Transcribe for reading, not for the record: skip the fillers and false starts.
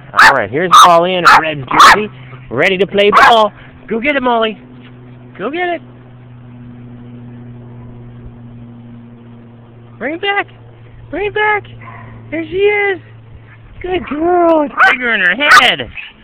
All right, here's Mollee in a Reds jersey, ready to play ball. Go get it, Mollee. Go get it. Bring it back. Bring it back. There she is. Good girl. It's bigger in her head.